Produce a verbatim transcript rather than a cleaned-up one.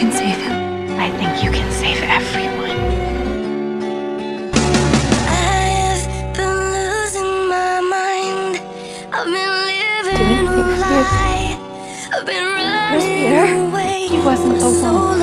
can save him. I think you can save everyone. I've been losing my mind. I've been living a lie. I've been running away He wasn't for so alone.